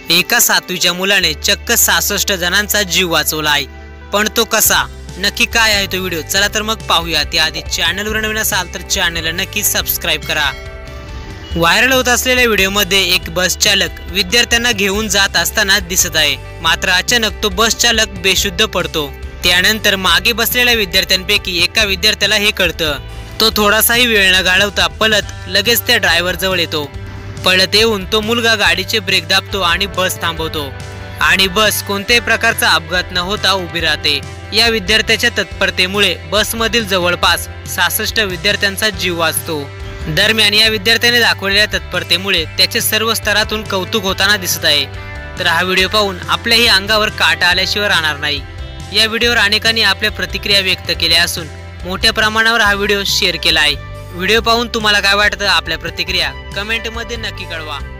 एका 7वीच्या मुलाने चक्क 66 जणांचा जीव वाचवला आहे। पण तो कसा, नक्की काय आहे तो व्हिडिओ, चला तर मग पाहूया। त्याआधी चॅनलवर नवीन असाल तर चॅनलला नक्की सबस्क्राइब करा। व्हायरल होत असलेल्या व्हिडिओमध्ये एक बस चालक विद्यार्थ्यांना घेऊन जात असताना दिसत आहे। मात्र अचानक तो बस चालक बेशुद्ध पडतो। त्यानंतर मागे बसलेल्या विद्यार्थ्यांपैकी एका विद्यार्थ्याला हे कळतं। तो थोडासाही वेळ न घालवता पळत लगेच त्या ड्रायव्हर जवळ येतो। पळत येऊन तो मुलगा गाडीचे ब्रेक दाबतो आणि बस थांबवतो आणि बस कोणत्याही प्रकारचा अपघात न होता उभी राहते। या विद्यार्थ्याच्या तत्परतेमुळे बसमधील जवळपास 66 विद्यार्थ्यांचा जीव वाचतो। दरम्यान या विद्यार्थ्याने दाखवलेल्या तत्परतेमुळे त्याचे सर्व स्तरातून कौतुक होताना दिसत आहे। तर हा व्हिडिओ पाहून आपल्याही अंगावर काटा आल्याशिवाय राहणार नाही। या व्हिडिओवर अनेकांनी आपल्या प्रतिक्रिया व्यक्त केल्या असून मोठ्या प्रमाणावर हा व्हिडिओ शेअर केला आहे। व्हिडिओ पाहून तुम्हाला काय वाटतं, आपल्या प्रतिक्रिया कमेंटमध्ये नक्की कळवा।